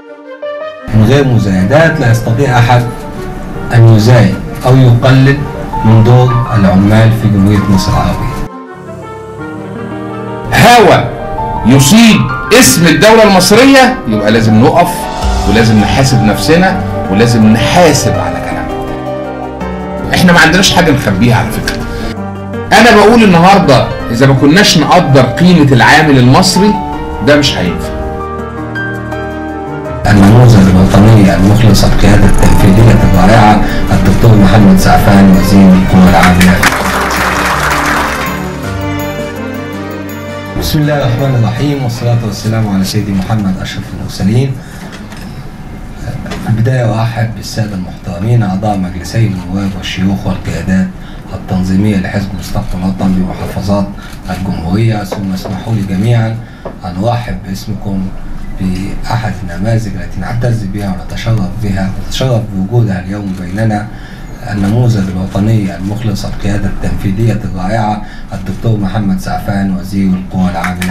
من غير مزايدات لا يستطيع أحد أن يزايد أو يقلل من دور العمال في جمهورية مصر العربية. هوى يصيب اسم الدولة المصرية يبقى لازم نقف ولازم نحاسب نفسنا ولازم نحاسب على كلامنا. احنا ما عندناش حاجة نخبيها على فكرة. انا بقول النهاردة اذا ما كناش نقدر قيمة العامل المصري ده مش هينفع. النموذج الوطني المخلص القيادة التنفيذية الرائعة الدكتور محمد سعفان وزير القوى العاملة. بسم الله الرحمن الرحيم والصلاة والسلام على سيدي محمد أشرف المرسلين. في البداية أرحب بالسادة المحترمين أعضاء مجلسي النواب والشيوخ والقيادات التنظيمية لحزب مستقبل الوطن بمحافظات الجمهورية، ثم اسمحوا لي جميعا أن أرحب باسمكم بأحد النماذج التي نعتز بها ونتشرف بوجودها اليوم بيننا، النموذج الوطني المخلص القيادة التنفيذية الرائعة الدكتور محمد سعفان وزير القوى العاملة.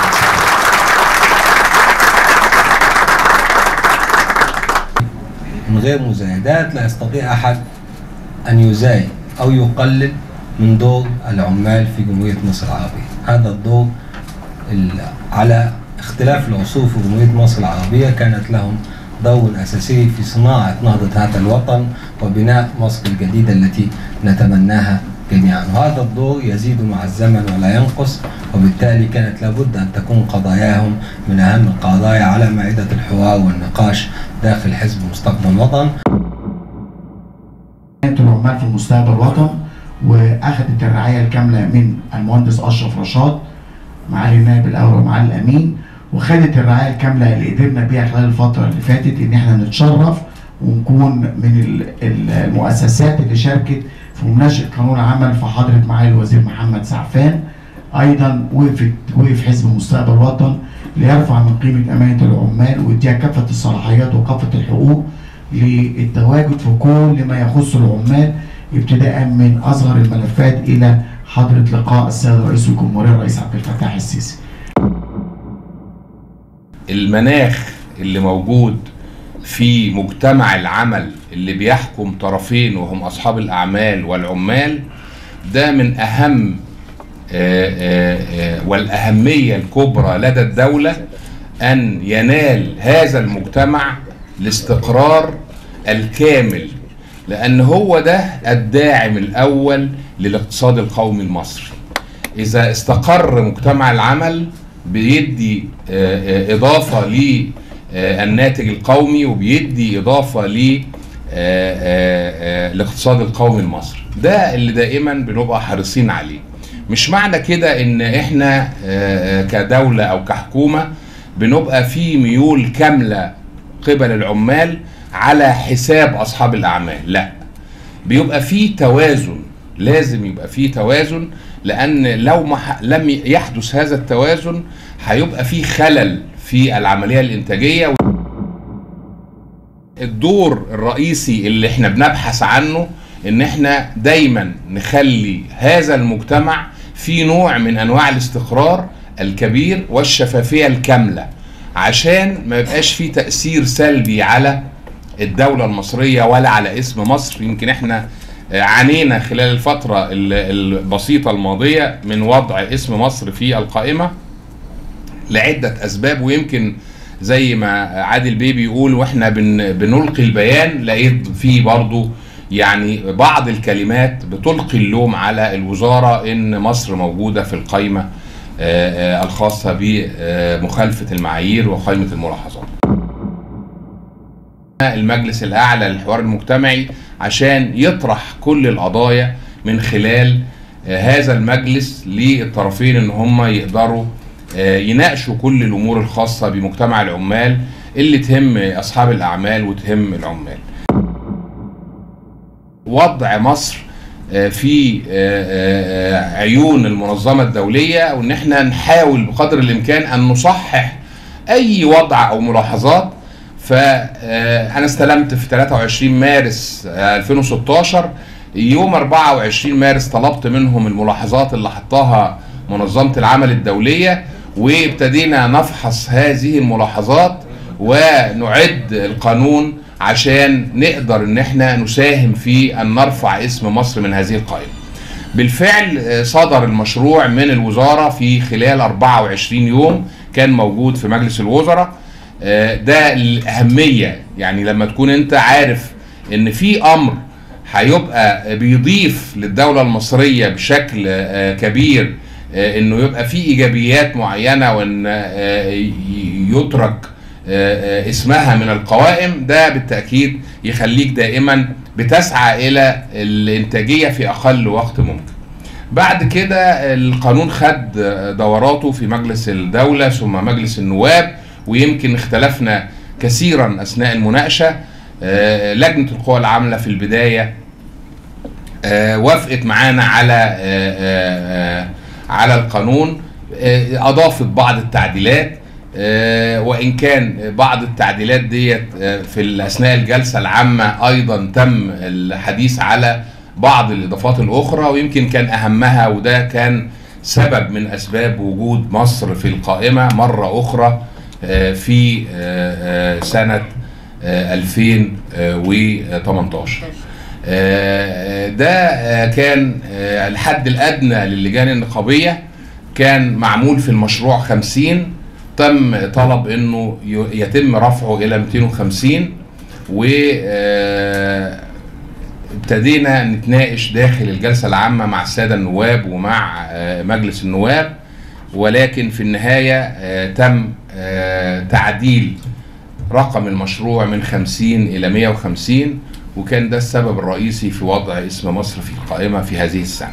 من غير مزايدات لا يستطيع أحد أن يزايد أو يقلل من دور العمال في جمهورية مصر العربية. هذا الدور على اختلاف العصور في جمهورية مصر العربية كانت لهم دور أساسي في صناعة نهضة هذا الوطن وبناء مصر الجديدة التي نتمناها جميعا، وهذا الدور يزيد مع الزمن ولا ينقص، وبالتالي كانت لابد أن تكون قضاياهم من أهم القضايا على مائدة الحوار والنقاش داخل حزب مستقبل الوطن. العمال في مستقبل الوطن وأخذت الرعاية الكاملة من المهندس أشرف رشاد معالي النائب الأول ومعالي الأمين، وخدت الرعاية الكاملة اللي قدرنا بيها خلال الفترة اللي فاتت إن احنا نتشرف ونكون من المؤسسات اللي شاركت في مناقشة قانون العمل في حضرة معالي الوزير محمد سعفان. أيضا وقف حزب مستقبل الوطن ليرفع من قيمة أمانة العمال ويديها كافة الصلاحيات وكافة الحقوق للتواجد في كل ما يخص العمال، ابتداء من أصغر الملفات إلى حضرة لقاء السيد رئيس الجمهورية الرئيس عبد الفتاح السيسي. المناخ اللي موجود في مجتمع العمل اللي بيحكم طرفين وهم أصحاب الأعمال والعمال ده من أهم والأهمية الكبرى لدى الدولة أن ينال هذا المجتمع الاستقرار الكامل، لأن هو ده الداعم الأول للاقتصاد القومي المصري. إذا استقر مجتمع العمل بيدي إضافة للناتج القومي وبيدي إضافة للاقتصاد القومي المصري. ده اللي دائما بنبقى حريصين عليه. مش معنى كده إن إحنا كدولة أو كحكومة بنبقى في ميول كاملة قبل العمال على حساب أصحاب الأعمال، لا، بيبقى في توازن، لازم يبقى في توازن، لأن لو لم يحدث هذا التوازن هيبقى في خلل في العملية الإنتاجية. الدور الرئيسي اللي احنا بنبحث عنه إن احنا دايما نخلي هذا المجتمع في نوع من أنواع الاستقرار الكبير والشفافية الكاملة، عشان ما يبقاش في تأثير سلبي على الدولة المصرية ولا على اسم مصر. يمكن احنا عانينا خلال الفترة البسيطة الماضية من وضع اسم مصر في القائمة لعدة أسباب، ويمكن زي ما عادل بيه بيقول واحنا بنلقي البيان لقيت فيه برضو يعني بعض الكلمات بتلقي اللوم على الوزارة إن مصر موجودة في القائمة الخاصة بمخالفة المعايير وقائمة الملاحظات. المجلس الأعلى للحوار المجتمعي عشان يطرح كل القضايا من خلال هذا المجلس للطرفين ان هم يقدروا يناقشوا كل الامور الخاصة بمجتمع العمال اللي تهم اصحاب الاعمال وتهم العمال. وضع مصر في عيون المنظمة الدولية، وان احنا نحاول بقدر الامكان ان نصحح اي وضع او ملاحظات. فأنا استلمت في 23 مارس 2016، يوم 24 مارس طلبت منهم الملاحظات اللي حطاها منظمة العمل الدولية، وابتدينا نفحص هذه الملاحظات ونعد القانون عشان نقدر ان احنا نساهم في ان نرفع اسم مصر من هذه القائمة. بالفعل صدر المشروع من الوزارة في خلال 24 يوم، كان موجود في مجلس الوزراء. ده الأهمية، يعني لما تكون انت عارف ان في امر هيبقى بيضيف للدولة المصرية بشكل كبير، انه يبقى في ايجابيات معينة وان يترك اسمها من القوائم، ده بالتأكيد يخليك دائما بتسعى الى الانتاجية في اقل وقت ممكن. بعد كده القانون خد دوراته في مجلس الدولة ثم مجلس النواب، ويمكن اختلفنا كثيرا اثناء المناقشة. لجنة القوى العاملة في البداية وافقت معانا على القانون، اضافت بعض التعديلات، وان كان بعض التعديلات ديت في اثناء الجلسة العامة ايضا تم الحديث على بعض الاضافات الاخرى، ويمكن كان اهمها، وده كان سبب من اسباب وجود مصر في القائمة مرة اخرى في سنة 2018. ده كان الحد الادنى للجان النقابية، كان معمول في المشروع 50، تم طلب انه يتم رفعه الى 250، وابتدينا نتناقش داخل الجلسة العامة مع السادة النواب ومع مجلس النواب، ولكن في النهاية تم تعديل رقم المشروع من 50 إلى 150، وكان ده السبب الرئيسي في وضع اسم مصر في القائمة في هذه السنة.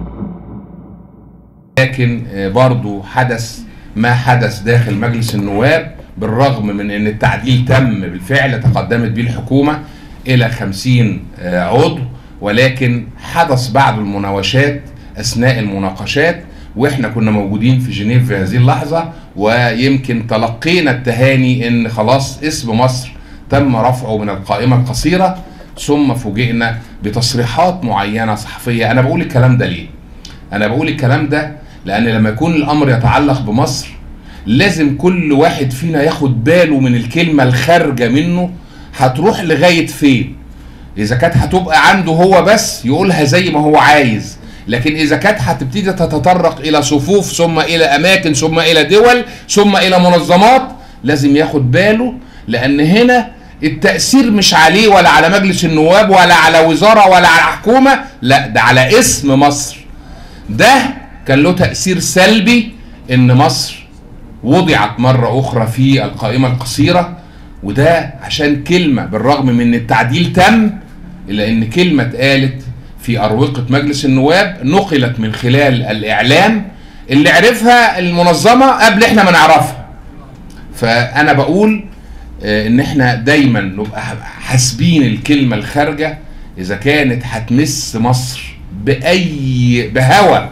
لكن برضو حدث ما حدث داخل مجلس النواب، بالرغم من ان التعديل تم بالفعل، تقدمت به الحكومة الى 50 عضو، ولكن حدث بعض المناوشات اثناء المناقشات، واحنا كنا موجودين في جنيف في هذه اللحظة، ويمكن تلقينا التهاني ان خلاص اسم مصر تم رفعه من القائمة القصيرة، ثم فوجئنا بتصريحات معينة صحفية. انا بقول الكلام ده ليه؟ انا بقول الكلام ده لان لما يكون الامر يتعلق بمصر لازم كل واحد فينا ياخد باله من الكلمة الخارجة منه هتروح لغاية فين. اذا كانت هتبقى عنده هو بس يقولها زي ما هو عايز، لكن اذا كانت هتبتدي تتطرق الى صفوف ثم الى اماكن ثم الى دول ثم الى منظمات، لازم ياخد باله، لان هنا التأثير مش عليه ولا على مجلس النواب ولا على وزارة ولا على حكومة، لا ده على اسم مصر. ده كان له تأثير سلبي ان مصر وضعت مرة اخرى في القائمة القصيرة، وده عشان كلمة بالرغم من ان التعديل تم، الا ان كلمة اتقالت في اروقة مجلس النواب نقلت من خلال الاعلام اللي عرفها المنظمة قبل احنا ما نعرفها. فانا بقول ان احنا دايما نبقى حاسبين الكلمة الخارجة، اذا كانت هتمس مصر بهوى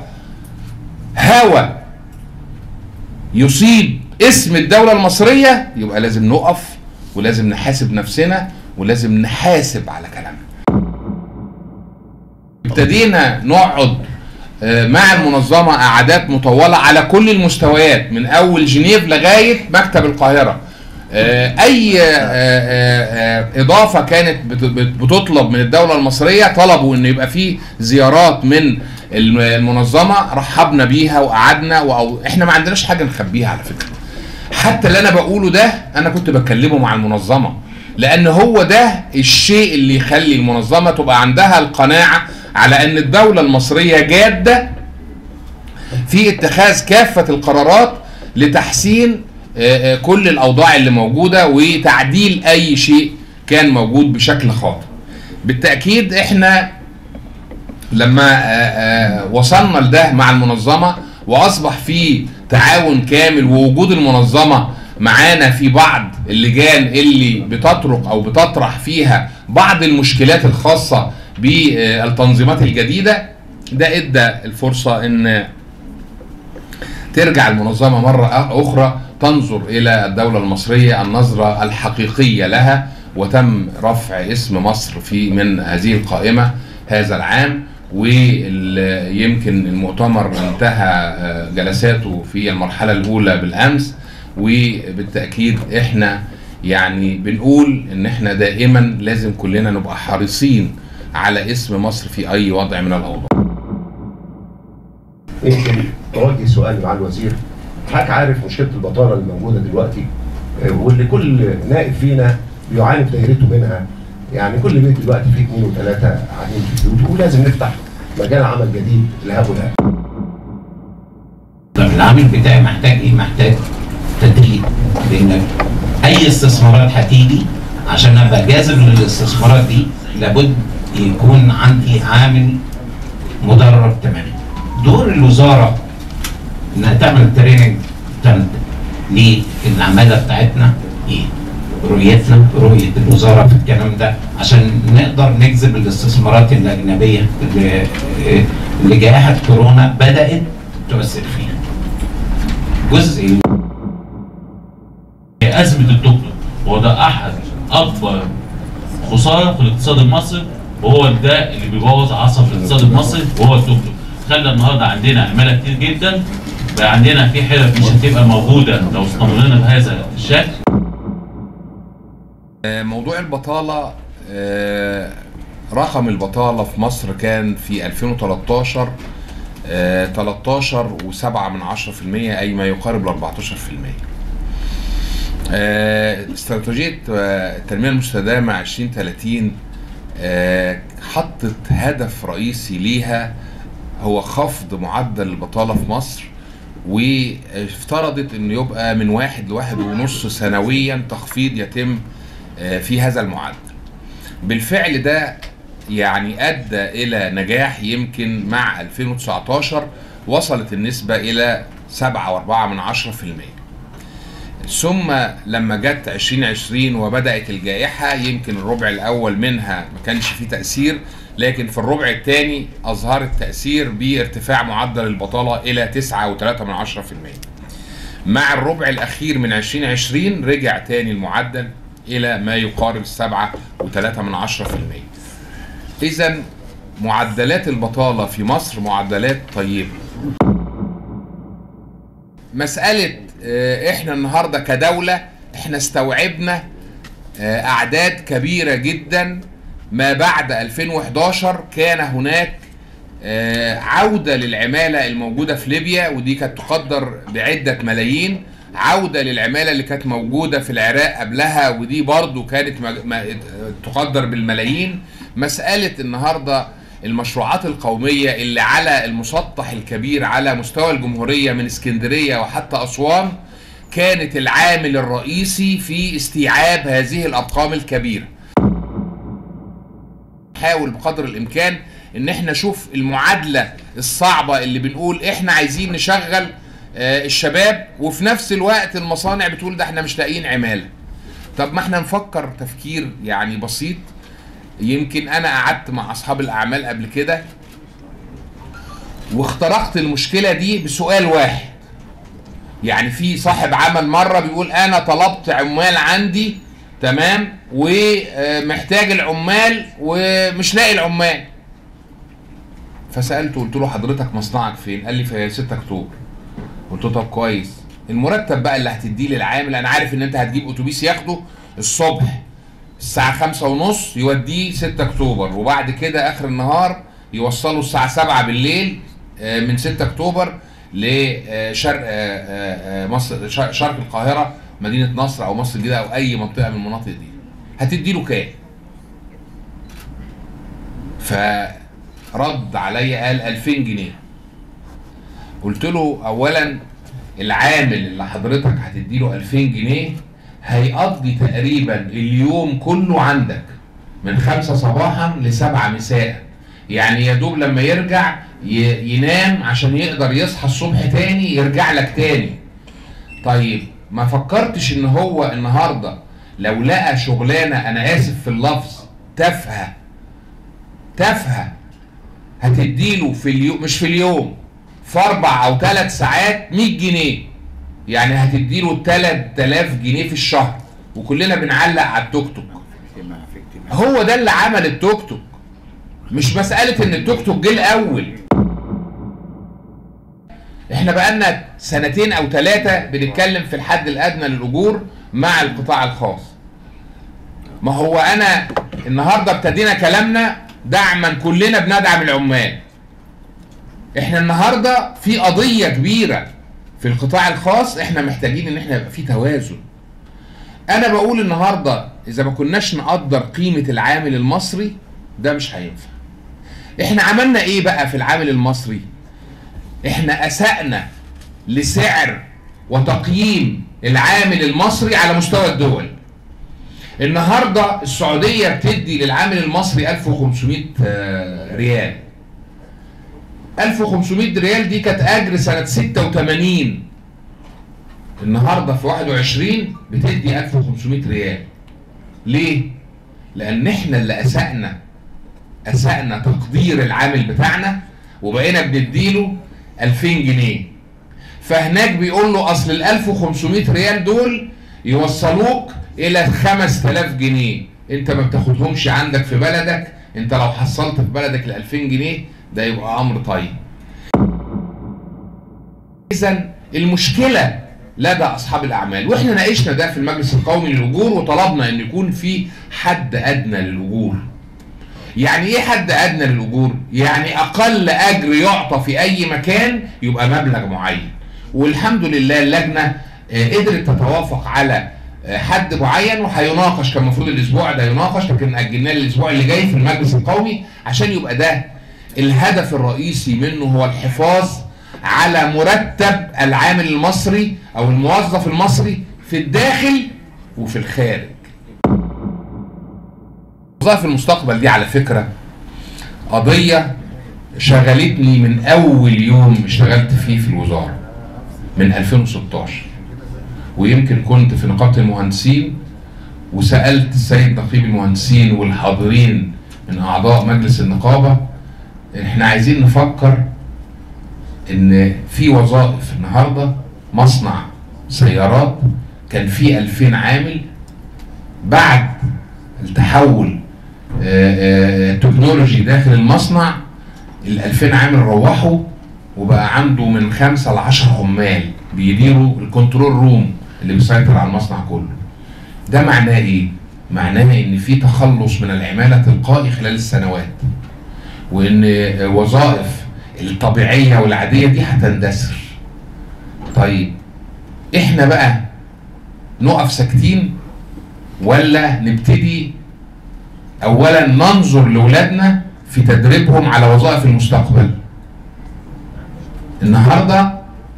يصيب اسم الدولة المصرية، يبقى لازم نقف ولازم نحاسب نفسنا ولازم نحاسب على كلامنا. ابتدينا نقعد مع المنظمة قعدات مطولة على كل المستويات، من اول جنيف لغاية مكتب القاهرة. اي اضافة كانت بتطلب من الدولة المصرية، طلبوا ان يبقى فيه زيارات من المنظمة، رحبنا بيها وقعدنا، احنا ما عندناش حاجة نخبيها على فكرة. حتى اللي انا بقوله ده انا كنت بكلمه مع المنظمة، لان هو ده الشيء اللي يخلي المنظمة تبقى عندها القناعة على ان الدولة المصرية جادة في اتخاذ كافة القرارات لتحسين كل الاوضاع اللي موجودة وتعديل اي شيء كان موجود بشكل خاطئ. بالتأكيد احنا لما وصلنا لده مع المنظمة واصبح في تعاون كامل، ووجود المنظمة معانا في بعض اللجان اللي بتطرق او بتطرح فيها بعض المشكلات الخاصة بالتنظيمات الجديدة، ده ادى الفرصة ان ترجع المنظمة مرة اخرى تنظر الى الدولة المصرية النظرة الحقيقية لها، وتم رفع اسم مصر من هذه القائمة هذا العام. ويمكن المؤتمر انتهى جلساته في المرحلة الأولى بالأمس، وبالتأكيد احنا يعني بنقول ان احنا دائما لازم كلنا نبقى حريصين على اسم مصر في اي وضع من الاوضاع. يمكن اوجه سؤال مع الوزير، حضرتك عارف مشكله البطاله اللي موجوده دلوقتي واللي كل نائب فينا بيعاني في دايرته منها، يعني كل بيت دلوقتي فيه 2 و3 قاعدين في البيوت، ولازم نفتح مجال عمل جديد لهؤلاء. طب العامل بتاعي محتاج ايه؟ محتاج تدريب، لان اي استثمارات هتيجي عشان ابقى جاذب للاستثمارات دي لابد يكون عندي عامل مدرب تماما. دور الوزاره انها تعمل تريننج للعماله بتاعتنا ايه؟ رؤيتنا، رؤيه الوزاره في الكلام ده عشان نقدر نجذب الاستثمارات الاجنبيه اللي جائحه كورونا بدات تؤثر فيها. جزء أزمة التوك توك، وده أحد أكبر خسارة في الاقتصاد المصري، وهو ده اللي بيبوظ عصب الاقتصاد المصري وهو التوك توك. خلى النهارده عندنا عمالة كتير جدا، بقى عندنا في حرف مش هتبقى موجودة لو استمرينا بهذا الشكل. موضوع البطالة، رقم البطالة في مصر كان في 2013 13.7%، أي ما يقارب ل 14%. استراتيجية التنمية المستدامة 2030 حطت هدف رئيسي ليها هو خفض معدل البطالة في مصر، وافترضت انه يبقى من 1 ل 1.5 سنويا تخفيض يتم في هذا المعدل. بالفعل ده يعني ادى الى نجاح. يمكن مع 2019 وصلت النسبة الى 7.4%. ثم لما جت 2020 وبدأت الجائحة، يمكن الربع الأول منها ما كانش فيه تأثير، لكن في الربع الثاني أظهرت تأثير بارتفاع معدل البطالة إلى 9.3%. مع الربع الأخير من 2020 رجع تاني المعدل إلى ما يقارب 7.3%. إذن معدلات البطالة في مصر معدلات طيبة. مسألة احنا النهاردة كدولة احنا استوعبنا اعداد كبيرة جدا. ما بعد 2011 كان هناك عودة للعمالة الموجودة في ليبيا، ودي كانت تقدر بعدة ملايين. عودة للعمالة اللي كانت موجودة في العراق قبلها، ودي برضو كانت تقدر بالملايين. مسألة النهاردة المشروعات القومية اللي على المسطح الكبير على مستوى الجمهورية من اسكندرية وحتى أسوان كانت العامل الرئيسي في استيعاب هذه الأرقام الكبيرة. نحاول بقدر الإمكان إن احنا نشوف المعادلة الصعبة اللي بنقول احنا عايزين نشغل الشباب، وفي نفس الوقت المصانع بتقول ده احنا مش لاقيين عمالة. طب ما احنا نفكر تفكير يعني بسيط. يمكن انا قعدت مع اصحاب الاعمال قبل كده واخترقت المشكلة دي بسؤال واحد. يعني في صاحب عمل مرة بيقول انا طلبت عمال عندي تمام ومحتاج العمال ومش لاقي العمال. فسألته قلت له حضرتك مصنعك فين؟ قال لي في 6 اكتوبر. قلت له طب كويس، المرتب بقى اللي هتديه للعامل، انا عارف ان انت هتجيب اتوبيس ياخده الصبح الساعة 5:30 يوديه 6 اكتوبر، وبعد كده اخر النهار يوصله الساعة 7 بالليل من 6 اكتوبر لشرق مصر، شرق القاهرة، مدينة نصر او مصر الجديدة او اي منطقة من المناطق دي. هتديله كام؟ فرد عليا قال 2000 جنيه. قلت له اولا العامل اللي حضرتك هتديله 2000 جنيه هيقضي تقريبا اليوم كله عندك من 5 صباحا ل7 مساء، يعني يا دوب لما يرجع ينام عشان يقدر يصحى الصبح تاني يرجع لك تاني. طيب ما فكرتش ان هو النهارده لو لقى شغلانه، انا اسف في اللفظ، تافهه هتديله في اليوم، مش في اليوم، في 4 أو 3 ساعات 100 جنيه، يعني هتديله 3000 جنيه في الشهر. وكلنا بنعلق على التوك توك. هو ده اللي عمل التوك توك، مش مسألة ان التوك توك جه الاول. احنا بقالنا 2 أو 3 بنتكلم في الحد الادنى للاجور مع القطاع الخاص. ما هو انا النهارده ابتدينا كلامنا دعما، كلنا بندعم العمال. احنا النهارده في قضيه كبيره في القطاع الخاص، احنا محتاجين ان احنا يبقى في توازن. انا بقول النهارده اذا ما كناش نقدر قيمه العامل المصري ده مش هينفع. احنا عملنا ايه بقى في العامل المصري؟ احنا اسأنا لسعر وتقييم العامل المصري على مستوى الدول. النهارده السعوديه بتدي للعامل المصري 1500 ريال. 1500 ريال دي كانت اجر سنه 86. النهارده في 21 بتدي 1500 ريال. ليه؟ لان احنا اللي اسأنا تقدير العامل بتاعنا وبقينا بنديله 2000 جنيه. فهناك بيقول له اصل ال 1500 ريال دول يوصلوك الى 5000 جنيه، انت ما بتاخدهمش عندك في بلدك، انت لو حصلت في بلدك ال 2000 جنيه ده يبقى امر طيب. اذا المشكله لدى اصحاب الاعمال، واحنا ناقشنا ده في المجلس القومي للاجور وطلبنا ان يكون في حد ادنى للاجور. يعني ايه حد ادنى للاجور؟ يعني اقل اجر يعطى في اي مكان يبقى مبلغ معين. والحمد لله اللجنه قدرت تتوافق على حد معين وهيناقش، كان المفروض الاسبوع ده يناقش لكن اجلناه للاسبوع اللي جاي في المجلس القومي عشان يبقى ده الهدف الرئيسي منه، هو الحفاظ على مرتب العامل المصري او الموظف المصري في الداخل وفي الخارج. وظائف المستقبل دي على فكره قضيه شغلتني من اول يوم اشتغلت فيه في الوزاره من 2016، ويمكن كنت في نقابه المهندسين وسالت السيد نقيب المهندسين والحاضرين من اعضاء مجلس النقابه احنا عايزين نفكر ان في وظائف النهارده مصنع سيارات كان فيه 2000 عامل، بعد التحول التكنولوجي داخل المصنع ال 2000 عامل روحوا وبقى عنده من 5 ل 10 عمال بيديروا الكنترول روم اللي بيسيطر على المصنع كله. ده معناه ايه؟ معناه ان في تخلص من العماله تلقائي خلال السنوات، وان وظائف الطبيعيه والعاديه دي هتندثر. طيب احنا بقى نقف ساكتين ولا نبتدي اولا ننظر لاولادنا في تدريبهم على وظائف المستقبل؟ النهارده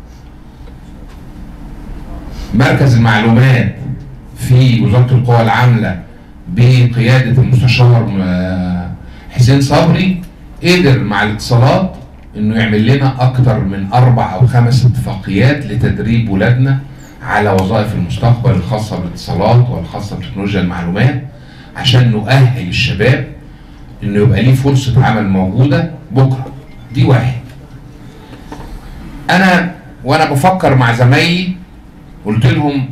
مركز المعلومات في وزاره القوى العامله بقياده المستشار حسين صبري قدر مع الاتصالات انه يعمل لنا اكتر من 4 أو 5 اتفاقيات لتدريب ولادنا على وظائف المستقبل الخاصه بالاتصالات والخاصه بتكنولوجيا المعلومات، عشان نؤهل الشباب انه يبقى ليه فرصه عمل موجوده بكره. دي واحد. انا وانا بفكر مع زمايلي قلت لهم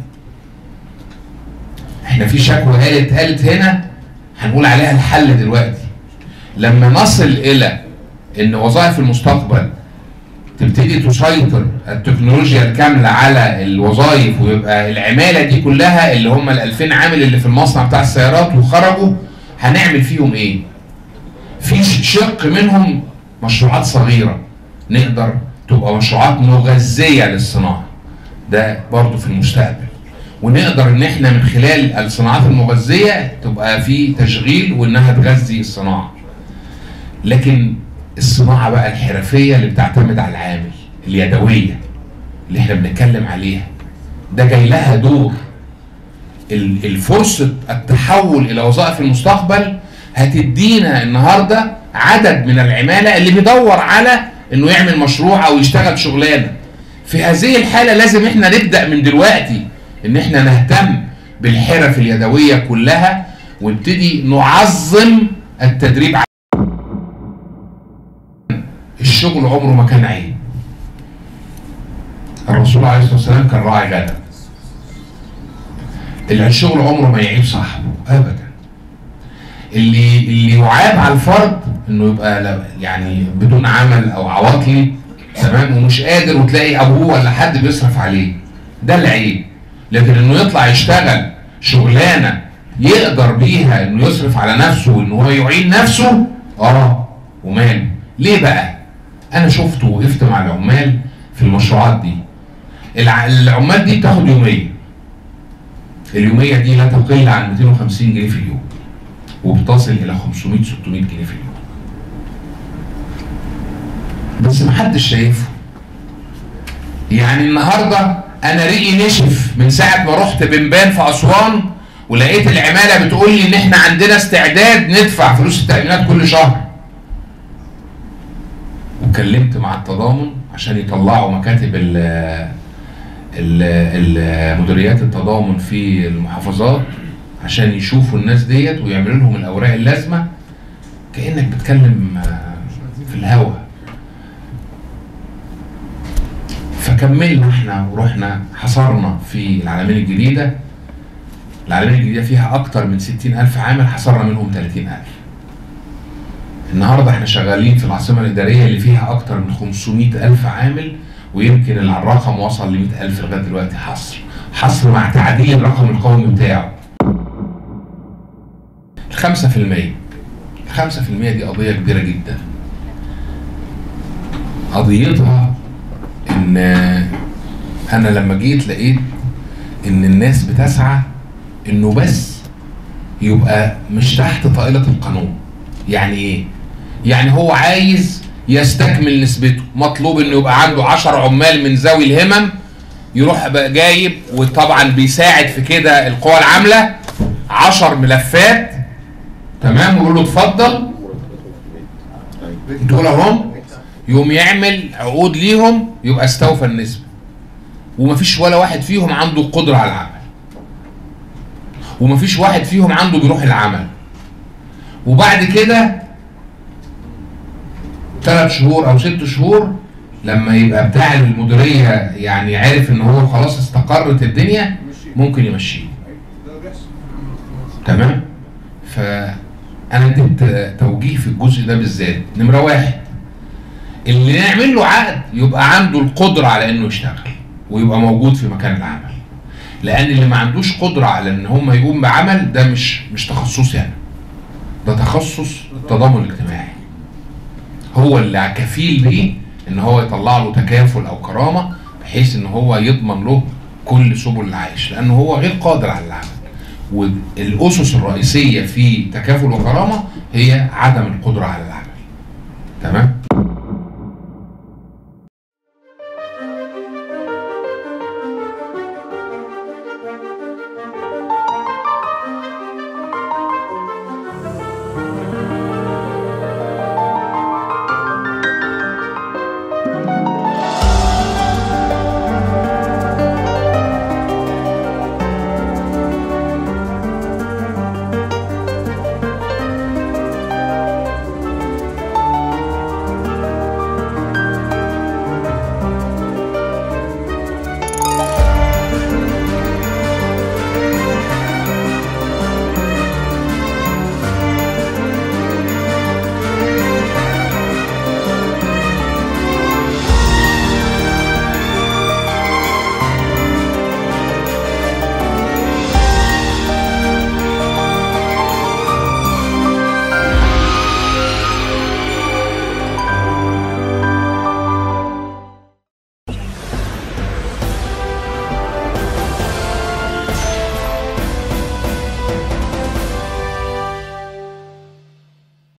احنا في شكوى قالت هنا هنقول عليها الحل دلوقتي. لما نصل الى ان وظائف المستقبل تبتدي تسيطر التكنولوجيا الكامله على الوظائف ويبقى العماله دي كلها اللي هم ال 2000 عامل اللي في المصنع بتاع السيارات وخرجوا، هنعمل فيهم ايه؟ في شق منهم مشروعات صغيره نقدر تبقى مشروعات مغذيه للصناعه. ده برضه في المستقبل. ونقدر ان احنا من خلال الصناعات المغذيه تبقى في تشغيل وانها تغذي الصناعه. لكن الصناعه بقى الحرفيه اللي بتعتمد على العامل، اليدويه اللي احنا بنتكلم عليها، ده جاي لها دور. الفرصه التحول الى وظائف المستقبل هتدينا النهارده عدد من العماله اللي بيدور على انه يعمل مشروع او يشتغل شغلانه. في هذه الحاله لازم احنا نبدا من دلوقتي ان احنا نهتم بالحرف اليدويه كلها ونبتدي نعظم التدريب. الشغل عمره ما كان عيب. الرسول عليه الصلاه والسلام كان راعي غنم. الشغل عمره ما يعيب صاحبه ابدا. اللي يعاب على الفرد انه يبقى يعني بدون عمل او عواطلي تمام ومش قادر وتلاقي ابوه ولا حد بيصرف عليه، ده العيب. لكن انه يطلع يشتغل شغلانه يقدر بيها انه يصرف على نفسه وان هو يعين نفسه، وماله. ليه بقى؟ انا شفت ووقفت مع العمال في المشروعات دي. العمال دي بتاخد يوميه. اليوميه دي لا تقل عن 250 جنيه في اليوم، وبتصل الى 500 600 جنيه في اليوم. بس محدش شايفه. يعني النهارده انا ريقي نشف من ساعه ما رحت بنبان في اسوان ولقيت العماله بتقول لي ان احنا عندنا استعداد ندفع فلوس التأمينات كل شهر. وكلمت مع التضامن عشان يطلعوا مكاتب مديريات التضامن في المحافظات عشان يشوفوا الناس ديت ويعملوا لهم الاوراق اللازمه. كانك بتكلم في الهوا. فكملنا احنا ورحنا حصرنا في العلمين الجديده. العلمين الجديده فيها اكتر من 60,000 عامل، حصرنا منهم 30,000. النهارده احنا شغالين في العاصمه الاداريه اللي فيها اكتر من 500,000 عامل، ويمكن الرقم وصل ل 100,000 لغايه دلوقتي حصر مع تعديل الرقم القومي بتاعه. 5%. 5% دي قضيه كبيره جدا. قضيتها ان انا لما جيت لقيت ان الناس بتسعى انه بس يبقى مش تحت طائله القانون. يعني ايه؟ يعني هو عايز يستكمل نسبته، مطلوب انه يبقى عنده 10 عمال من ذوي الهمم، يروح بقى جايب، وطبعا بيساعد في كده القوى العامله، 10 ملفات، تمام، ويقول له اتفضل دول اهم، يقوم يعمل عقود ليهم، يبقى استوفى النسبه. ومفيش ولا واحد فيهم عنده قدره على العمل، ومفيش واحد فيهم عنده بيروح العمل. وبعد كده 3 شهور او 6 شهور لما يبقى بتاع المديريه يعني عارف ان هو خلاص استقرت الدنيا، ممكن يمشيه. تمام؟ فانا اديت توجيه في الجزء ده بالذات. نمره 1، اللي نعمل له عقد يبقى عنده القدره على انه يشتغل ويبقى موجود في مكان العمل. لان اللي ما عندوش قدره على ان هم يقوم بعمل ده مش تخصصي انا، ده تخصص التضامن الاجتماعي. هو اللي كفيل بيه ان هو يطلع له تكافل او كرامه بحيث ان هو يضمن له كل سبل العيش، لانه هو غير قادر على العمل. والاسس الرئيسيه في تكافل وكرامه هي عدم القدره على العمل. تمام؟